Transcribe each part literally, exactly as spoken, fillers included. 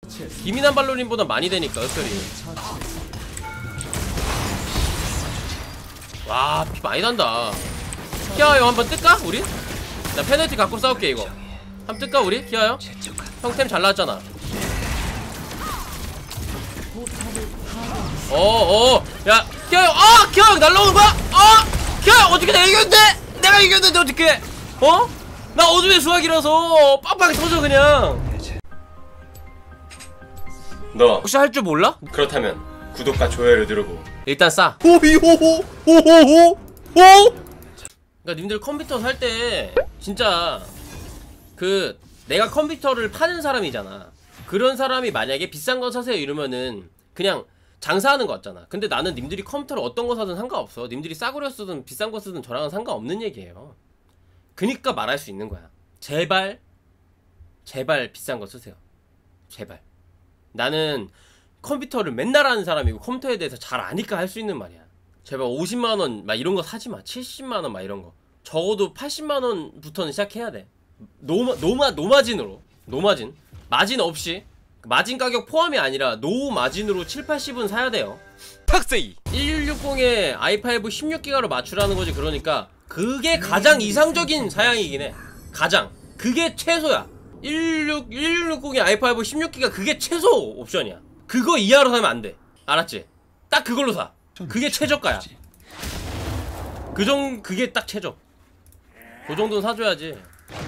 기민한 발로린보다 많이 되니까 흡혈이. 와, 피 많이 난다. 키아요 한번 뜰까 우리? 나 페널티 갖고 싸울게 이거. 한번 뜰까 우리? 키아요? 형 템 잘 나왔잖아. 어어 야 키아요. 아 키아요 날라오는 거야? 아 키아요 어떻게 내가 이겼는데? 내가 이겼는데 어떻게? 어? 나 어둠의 수학이라서 빵빵 터져 그냥. 너 혹시 할 줄 몰라? 그렇다면 구독과 좋아요를 누르고 일단 싸. 호비호호 호호호 호. 그러니까 님들 컴퓨터 살 때 진짜 그 내가 컴퓨터를 파는 사람이잖아. 그런 사람이 만약에 비싼 거 사세요 이러면은 그냥 장사하는 거 같잖아. 근데 나는 님들이 컴퓨터를 어떤 거 사든 상관없어. 님들이 싸구려 쓰든 비싼 거 쓰든 저랑은 상관없는 얘기예요. 그니까 말할 수 있는 거야. 제발 제발 비싼 거 쓰세요. 제발. 나는 컴퓨터를 맨날 하는 사람이고 컴퓨터에 대해서 잘 아니까 할 수 있는 말이야. 제발 오십만 원 막 이런 거 사지마. 칠십만 원 막 이런 거. 적어도 팔십만 원부터는 시작해야 돼. 노마, 노마, 노마진으로. 노마진. 마진 없이. 마진 가격 포함이 아니라 노 마진으로 칠, 팔십은 사야 돼요. 탁세이 일육육공에 아이 파이브 십육 기가로 맞추라는 거지. 그러니까 그게 가장 이상적인 사양이긴 해. 가장. 그게 최소야. 일육육공에 아이 파이브 십육 기가 그게 최소 옵션이야. 그거 이하로 사면 안 돼. 알았지? 딱 그걸로 사. 그게 최저가야. 그 정, 그게 딱 최저. 그 정도는 사줘야지.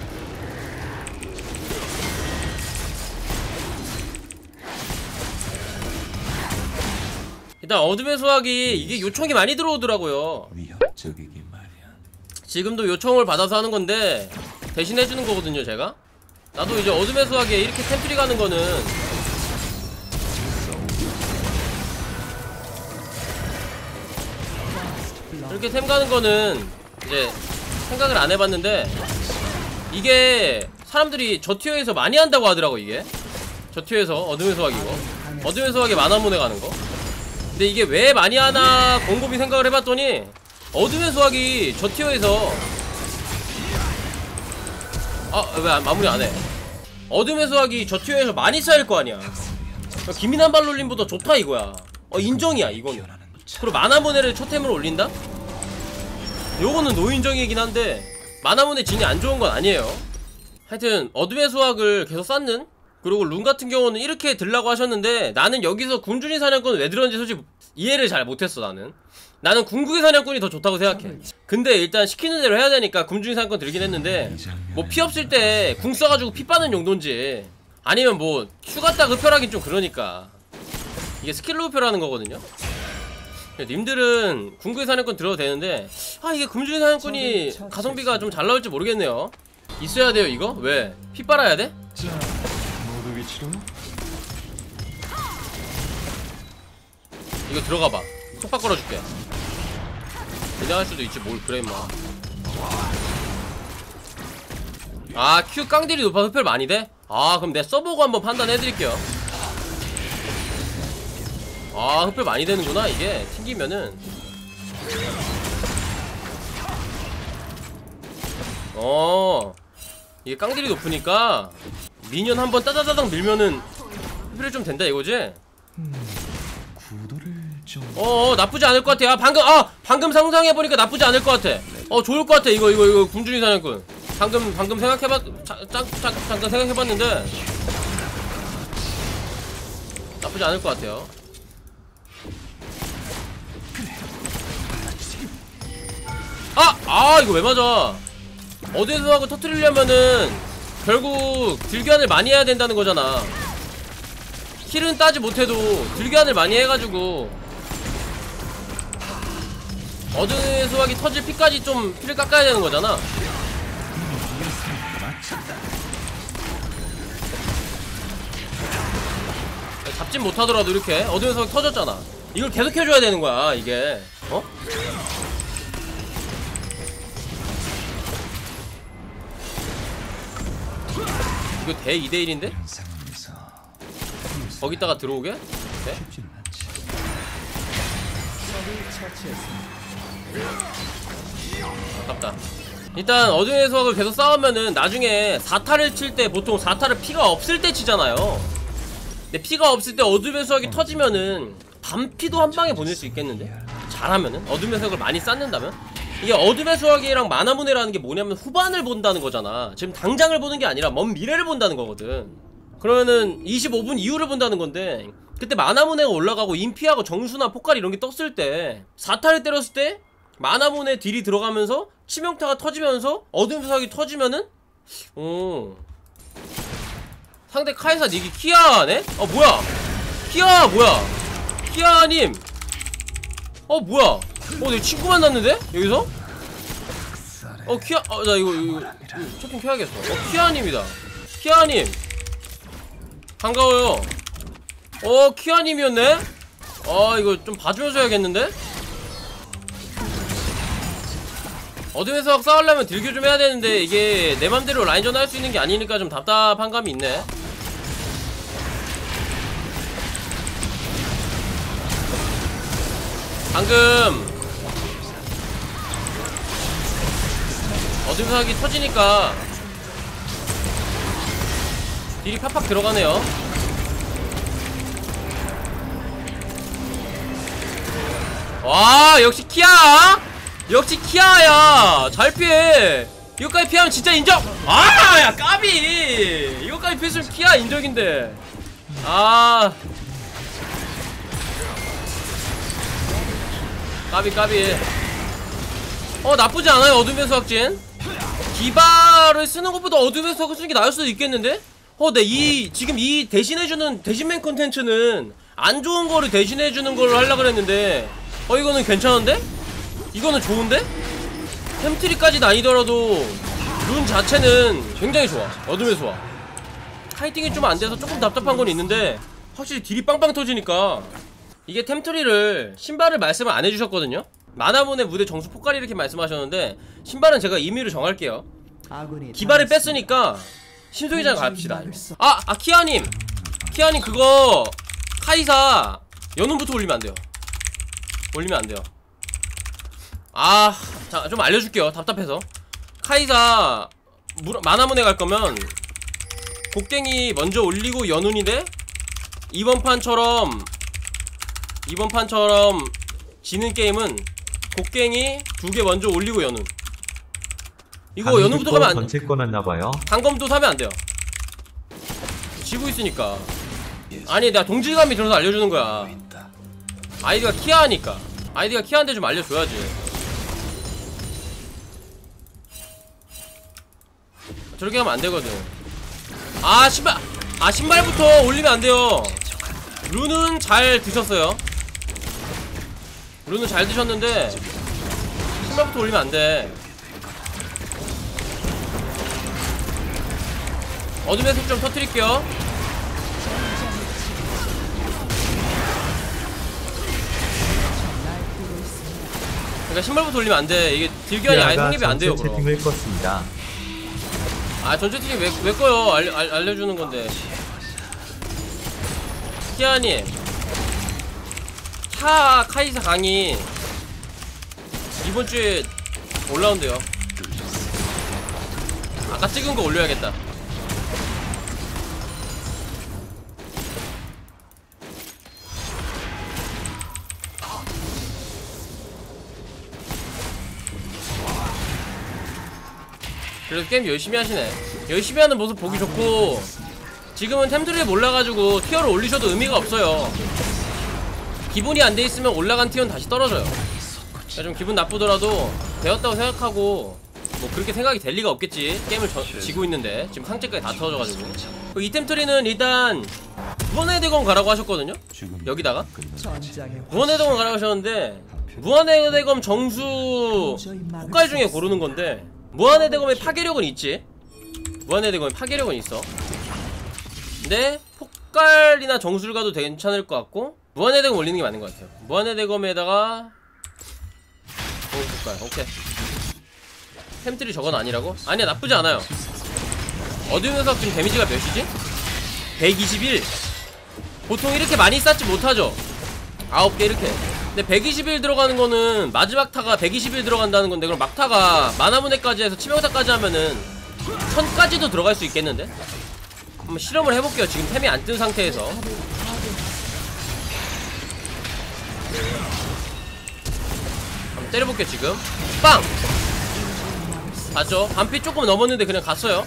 일단 어둠의 수학이 이게 요청이 많이 들어오더라고요. 위협적이기 마련. 지금도 요청을 받아서 하는 건데 대신 해주는 거거든요 제가. 나도 이제 어둠의 수학에 이렇게 템플이 가는 거는 이렇게 템 가는 거는 이제 생각을 안 해봤는데 이게 사람들이 저 티어에서 많이 한다고 하더라고. 이게 저 티어에서 어둠의 수학이고 어둠의 수학에 만화문에 가는 거. 근데 이게 왜 많이 하나 곰곰이 생각을 해봤더니 어둠의 수학이 저 티어에서 아 왜 마무리 안해. 어둠의 수학이 저 티어에서 많이 쌓일 거 아니야. 기민한 발롤림보다 좋다 이거야. 어 인정이야 이거는. 그리고 만화문에를 초템으로 올린다? 요거는 노인정이긴 한데 만화문의 진이 안 좋은 건 아니에요. 하여튼 어둠의 수학을 계속 쌓는. 그리고 룬 같은 경우는 이렇게 들라고 하셨는데 나는 여기서 군주니 사냥꾼 왜 들었는지 솔직히 이해를 잘 못했어. 나는 나는 궁극의 사냥꾼이 더 좋다고 생각해. 근데 일단 시키는 대로 해야 되니까 군주니 사냥꾼 들긴 했는데 뭐 피 없을 때 궁 써가지고 피 빠는 용도인지 아니면 뭐 추가딱 흡혈하긴 좀 그러니까 이게 스킬로 흡혈하는 거거든요. 님들은 궁극의 사냥꾼 들어도 되는데 아 이게 군주니 사냥꾼이 가성비가 좀 잘 나올지 모르겠네요. 있어야 돼요 이거? 왜? 피 빨아야 돼? 이거 들어가봐. 속박 걸어줄게. 그냥 할 수도 있지 뭘 그래 임마. 아 Q 깡딜이 높아 흡혈 많이 돼? 아 그럼 내가 써보고 한번 판단해드릴게요. 아 흡혈 많이 되는구나 이게 튕기면은. 어 이게 깡딜이 높으니까 미니언 한번 따다다닥 밀면은 흡혈이 좀 된다 이거지? 어어 나쁘지 않을 것 같아. 아 방금 아 방금 상상해보니까 나쁘지 않을 것 같아. 어 좋을 것 같아 이거 이거 이거 군주니 사냥꾼. 방금 방금 생각해봤 자, 자, 자, 잠깐 생각해봤는데 나쁘지 않을 것 같아요. 아! 아 이거 왜 맞아. 어디서 하고 터트리려면은 결국 딜교환을 많이 해야 된다는 거잖아. 킬은 따지 못해도 딜교환을 많이 해가지고 어둠의 수학이 터질 피까지 좀 피를 깎아야 되는 거잖아. 잡진 못하더라도 이렇게 어둠의 수학이 터졌잖아. 이걸 계속 해줘야 되는 거야 이게. 어? 이거 대 이 대 일인데? 거기다가 들어오게? 네? 아깝다. 일단 어둠의 수학을 계속 싸우면은 나중에 사 타를 칠 때 보통 사 타를 피가 없을 때 치잖아요. 근데 피가 없을 때 어둠의 수학이 터지면은 반피도 한 방에 보낼 수 있겠는데? 잘하면은? 어둠의 수학을 많이 쌓는다면? 이게 어둠의 수학이랑 마나문해라는 게 뭐냐면 후반을 본다는 거잖아. 지금 당장을 보는 게 아니라 먼 미래를 본다는 거거든. 그러면은 이십오 분 이후를 본다는 건데, 그때 마나문해가 올라가고 인피하고 정수나 포칼 이런 게 떴을 때 사타를 때렸을 때 마나문해 딜이 들어가면서 치명타가 터지면서 어둠의 수학이 터지면은 오 상대 카이사 닉이 키아네? 어 뭐야 키아 뭐야 키아님 어 뭐야 어 내 친구 만났는데? 여기서? 어 키아 어 나 이거 이거, 이거 채팅 켜야겠어. 어 키아님이다. 키아님 반가워요. 어 키아님이었네? 아 이거 좀 봐주면서 해야겠는데? 어둠의 수학 싸우려면 딜교 좀 해야 되는데 이게 내 맘대로 라인전 할 수 있는 게 아니니까 좀 답답한 감이 있네. 방금 어둠의 수학이 터지니까 딜이 팍팍 들어가네요. 와 역시 키아! 역시 키아야! 잘 피해! 이거까지 피하면 진짜 인정! 아! 야 까비! 이거까지 피했으면 키아 인정인데 아 까비 까비 어 나쁘지 않아요. 어둠의 수학진 디바를 쓰는 것보다 어둠의 수학을 쓰는 게 나을 수도 있겠는데? 어 네 이 지금 이 대신해주는 대신맨 콘텐츠는 안 좋은 거를 대신해주는 걸로 하려고 그랬는데 어 이거는 괜찮은데? 이거는 좋은데? 템트리까지는 아니더라도 룬 자체는 굉장히 좋아. 어둠의 수학 카이팅이 좀 안돼서 조금 답답한 건 있는데 확실히 딜이 빵빵 터지니까. 이게 템트리를 신발을 말씀을 안 해주셨거든요. 마나문의 무대 정수 포칼 이렇게 말씀하셨는데 신발은 제가 임의로 정할게요. 디바를 뺐으니까 신속이장 갑시다. 아! 아 키아님! 키아님 그거 카이사 연운부터 올리면 안돼요. 올리면 안돼요. 아, 자, 좀 알려줄게요. 답답해서. 카이사 마나문에 갈거면 곡괭이 먼저 올리고 연운인데 이번 판처럼 이번 판처럼 지는 게임은 곡괭이 두 개 먼저 올리고 연운. 이거 연운부터 가면 안 돼. 번째권 했나봐요. 단검도 사면 안 돼요. 지고 있으니까. 아니 내가 동질감이 들어서 알려주는 거야. 아이디가 키아하니까. 아이디가 키아한테 좀 알려줘야지. 저렇게 하면 안 되거든. 아 신발 아 신발부터 올리면 안 돼요. 룬은 잘 드셨어요. 룬은 잘 드셨는데 신발부터 올리면 안 돼. 어둠의 속 좀 터뜨릴게요. 그러니까 신발부터 올리면 안 돼. 이게 딜교환이 아예 성립이 안 돼요. 그럼. 채팅을 껐습니다. 아 전체 채팅 왜, 왜 꺼요? 알, 알, 알려주는 건데. 키아님 차 카이사 강의 이번 주에 올라온대요. 아까 찍은 거 올려야겠다. 그래도 게임 열심히 하시네. 열심히 하는 모습 보기 좋고 지금은 템트리에 몰라가지고 티어를 올리셔도 의미가 없어요. 기본이 안 돼 있으면 올라간 티어는 다시 떨어져요. 그러니까 좀 기분 나쁘더라도 되었다고 생각하고 뭐 그렇게 생각이 될 리가 없겠지. 게임을 저, 지고 있는데 지금 상체까지 다 터져가지고. 이 템트리는 일단 무한의 대검 가라고 하셨거든요. 여기다가 무한의 대검 가라고 하셨는데 무한의 대검 정수 폭갈 중에 고르는 건데 무한의 대검의 파괴력은 있지. 무한의 대검의 파괴력은 있어. 근데 폭갈이나 정수를 가도 괜찮을 것 같고 무한의 대검 올리는 게 맞는 것 같아요. 무한의 대검에다가 정수 폭갈. 오케이. 템트리 저건 아니라고? 아니야 나쁘지 않아요. 어두운 석 지금 데미지가 몇이지? 백이십일. 보통 이렇게 많이 쌓지 못하죠. 아홉 개 이렇게. 근데 백이십일 들어가는 거는 마지막 타가 백이십일 들어간다는 건데 그럼 막타가 마나문해까지 해서 치명타까지 하면은 천까지도 들어갈 수 있겠는데? 한번 실험을 해볼게요. 지금 템이 안 뜬 상태에서. 한번 때려볼게요. 지금 빵! 봤죠? 반피 조금 넘었는데 그냥 갔어요.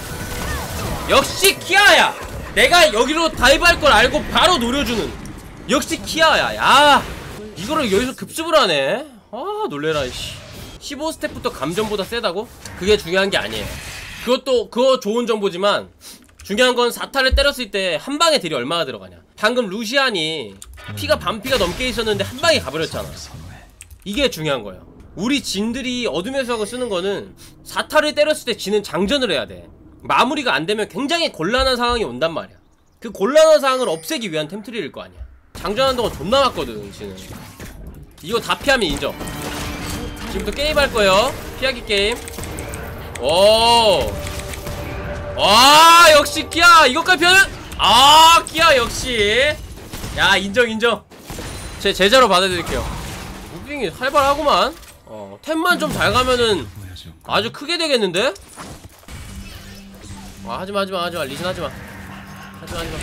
역시 키아야! 내가 여기로 다이브할 걸 알고 바로 노려주는 역시 키아야. 야, 이거를 여기서 급습을 하네. 아, 놀래라. 씨. 십오 스텝부터 감전보다 세다고? 그게 중요한 게 아니에요. 그것도 그거 좋은 정보지만 중요한 건 사타를 때렸을 때 한 방에 딜이 얼마나 들어가냐. 방금 루시안이 피가 반피가 넘게 있었는데 한 방에 가버렸잖아. 이게 중요한 거예요. 우리 진들이 어둠의 수학을 쓰는 거는 사타를 때렸을 때 지는 장전을 해야 돼. 마무리가 안 되면 굉장히 곤란한 상황이 온단 말이야. 그 곤란한 상황을 없애기 위한 템트리일 거 아니야. 장전하는 동안 존나 맞거든 지는. 이거 다 피하면 인정. 지금부터 게임할 거예요. 피하기 게임. 오, 와, 역시 키아. 이것까지 피하는. 아, 키아 역시. 야, 인정 인정. 제 제자로 받아드릴게요. 무빙이 활발하구만. 어, 템만 좀 잘 가면은 아주 크게 되겠는데? 아, 하지마 하지마 하지마. 리신 하지마 하지마 하지마.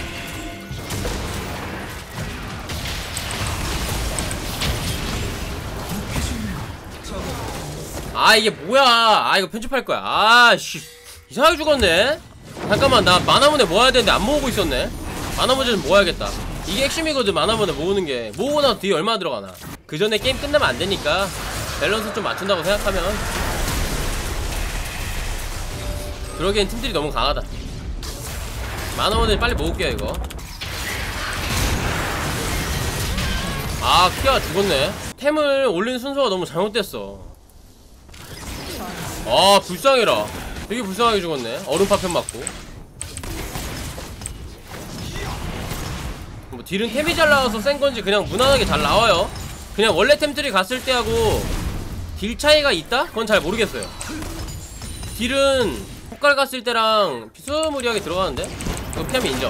아, 이게 뭐야. 아, 이거 편집할 거야. 아, 씨, 이상하게 죽었네. 잠깐만, 나 마나문에 모아야 되는데 안 모으고 있었네. 마나문에 좀 모아야겠다. 이게 핵심이거든. 마나문에 모으는 게. 모으고 나서 뒤에 얼마나 들어가나. 그 전에 게임 끝나면 안 되니까 밸런스 좀 맞춘다고 생각하면. 그러기엔 팀들이 너무 강하다. 마나문에 빨리 모을게요 이거. 아, 키아 죽었네. 템을 올린 순서가 너무 잘못됐어. 아, 불쌍해라. 되게 불쌍하게 죽었네. 얼음 파편 맞고. 뭐 딜은 템이 잘 나와서 센건지 그냥 무난하게 잘 나와요. 그냥 원래 템들이 갔을 때하고 딜 차이가 있다? 그건 잘 모르겠어요. 딜은 폭갈 갔을 때랑 비스무리하게 들어가는데? 이거 피하면 인정.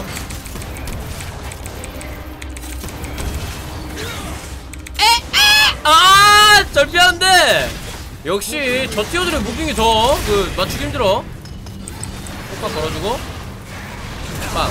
에에! 아! 잘 피하는데! 역시 저 티어들의 무빙이 더 그 맞추기 힘들어. 효과 걸어주고 빵.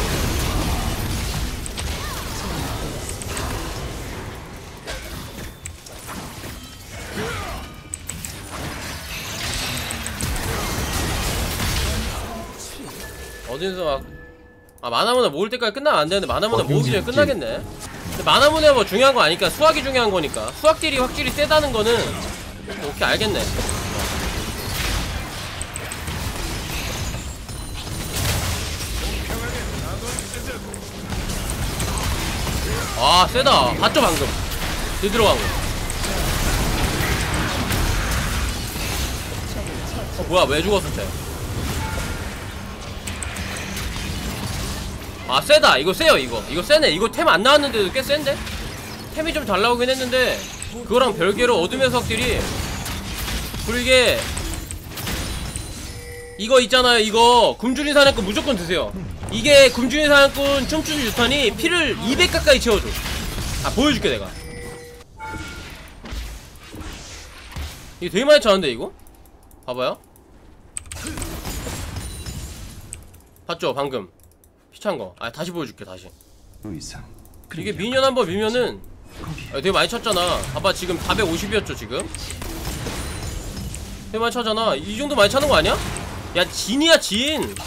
어디서 막 아, 마나문화 모을 때까지 끝나면 안 되는데 마나문화 모으기 전에 끝나겠네. 근데 마나문화 뭐 중요한 거 아니까 수학이 중요한 거니까. 수학 딜이 확실히 세다는 거는 오케이 알겠네. 아, 세다. 봤죠 방금 딜 들어간 거. 어, 뭐야, 왜 죽었어 쟤. 아, 세다. 이거 세요. 이거 이거 세네. 이거 템 안 나왔는데도 꽤 센데? 템이 좀 잘 나오긴 했는데 그거랑 별개로 어둠의 석들이. 그리고 이게 이거 있잖아요. 이거 굶주린 사냥꾼 무조건 드세요. 이게 굶주린 사냥꾼 춤추는 유탄이 피를 이백 가까이 채워줘. 아, 보여줄게 내가. 이거 되게 많이 쳤는데 이거? 봐봐요. 봤죠 방금 피찬거. 아, 다시 보여줄게 다시. 이게 미니언 한번 밀면은 아, 되게 많이 쳤잖아. 봐봐 지금 사백오십이었죠 지금. 되게 많이 쳤잖아. 이 정도 많이 차는 거 아니야? 야, 진이야 진.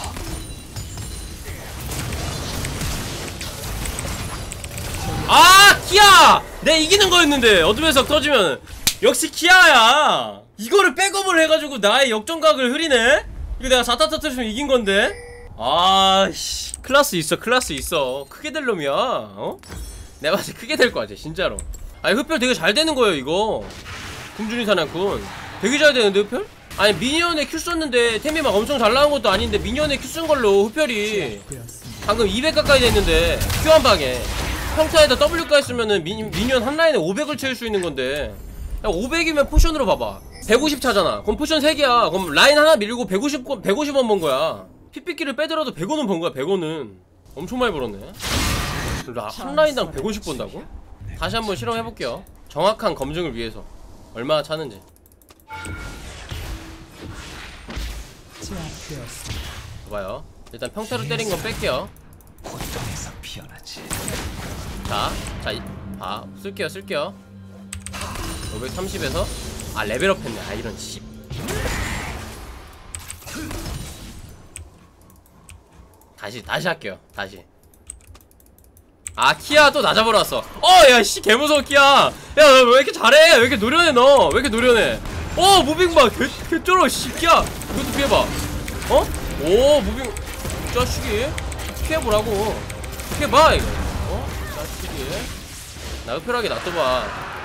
아, 키아! 내 이기는 거였는데 어둠의 석 터지면 역시 키아야. 이거를 백업을 해가지고 나의 역전각을 흐리네? 이거 내가 사타 터트렸으면 이긴 건데. 아씨, 클라스 있어 클라스 있어. 크게 될 놈이야. 어? 내가 봤을 때 크게 될 거 같아 진짜로. 아니, 흡혈 되게 잘 되는 거예요 이거. 굶주린 사냥꾼 되게 잘 되는데 흡혈? 아니, 미니언에 큐 썼는데 템이 막 엄청 잘 나온 것도 아닌데 미니언에 큐 쓴 걸로 흡혈이 방금 이백 가까이 됐는데 큐 한 방에 평타에다 더블유까지 쓰면은 미, 미니언 한 라인에 오백을 채울 수 있는 건데. 야, 오백이면 포션으로 봐봐. 백오십 차잖아. 그럼 포션 세 개야. 그럼 라인 하나 밀고 백오십, 백오십 원 번 거야. 핏빛기를 빼더라도 백 원은 번 거야. 백 원은 엄청 많이 벌었네. 한 라인당 백오십 번다고? 다시 한번 실험해볼게요. 정확한 검증을 위해서 얼마나 차는지. 봐봐요. 일단 평타로 때린 건 뺄게요. 자, 자, 이, 아, 쓸게요, 쓸게요. 오백삼십에서 아, 레벨업 했네. 아, 이런 씨. 다시, 다시 할게요. 다시. 아, 키아 또 나 잡으러 왔어. 어, 야, 씨, 개무서워, 키아. 야, 너 왜 이렇게 잘해? 왜 이렇게 노련해, 너? 왜 이렇게 노련해? 어, 무빙 봐. 개, 개 쩔어, 씨, 키아. 이것도 피해봐. 어? 오, 무빙. 자식이. 피해보라고. 피해봐, 이거. 어? 자식이. 나 흡혈하게 놔둬봐.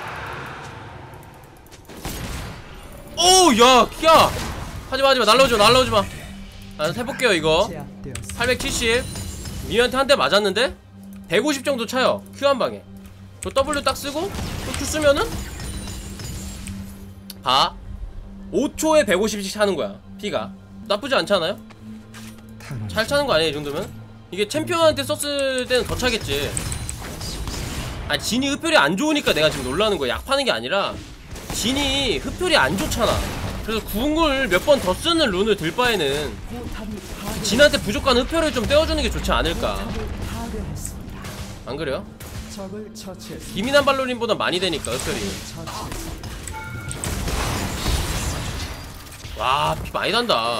오, 야, 키아. 하지마, 하지마. 날라오지마, 날라오지마. 아, 해볼게요, 이거. 팔백칠십. 미니한테 한 대 맞았는데? 백오십 정도 차요. Q 한 방에. 저 W 딱 쓰고 또 Q 쓰면은 봐. 오 초에 백오십씩 차는 거야. 피가. 나쁘지 않잖아요? 잘 차는 거 아니야, 이 정도면? 이게 챔피언한테 썼을 때는 더 차겠지. 아, 진이 흡혈이 안 좋으니까 내가 지금 놀라는 거야. 약 파는 게 아니라 진이 흡혈이 안 좋잖아. 그래서 궁을 몇 번 더 쓰는 룬을 들 바에는 진한테 부족한 흡혈을 좀 떼어주는 게 좋지 않을까. 안 그래요? 기민한 발로린보다 많이 되니까 흡혈이. 와, 피 많이 난다.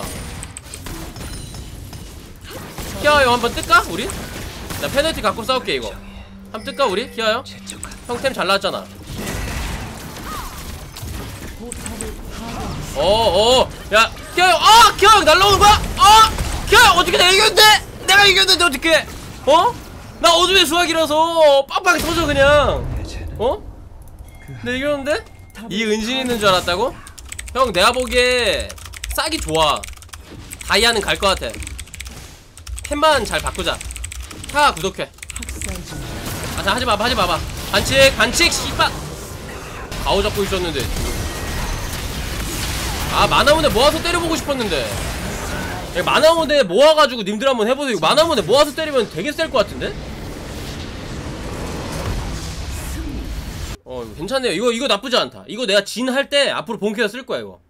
키아요, 한번 뜰까? 우리? 나 페널티 갖고 싸울게, 이거. 한번 뜰까, 우리? 키아요? 형 템 잘 나왔잖아. 어어 야, 키아요. 아! 키아요 날라오는 거야? 어! 키아요 어떻게 내가 이겼는데? 내가 이겼는데 어떻게? 어? 나 어둠의 수학이라서 빡빡이 터져 그냥. 어? 내가 이겼는데? 이 은신 있는 줄 알았다고? 형, 내가 보기에 싹이 좋아. 다이아는 갈 것 같아. 템만 잘 바꾸자. 타 구독해. 아, 자, 하지마, 하지마 봐. 반칙, 반칙, 씨발. 가오 잡고 있었는데. 아, 마나문에 모아서 때려보고 싶었는데. 마나문에 모아가지고 님들 한번 해보세요. 마나문에 모아서 때리면 되게 셀 것 같은데? 어, 괜찮네요. 이거, 이거 나쁘지 않다. 이거 내가 진 할 때 앞으로 본캐서 쓸 거야, 이거.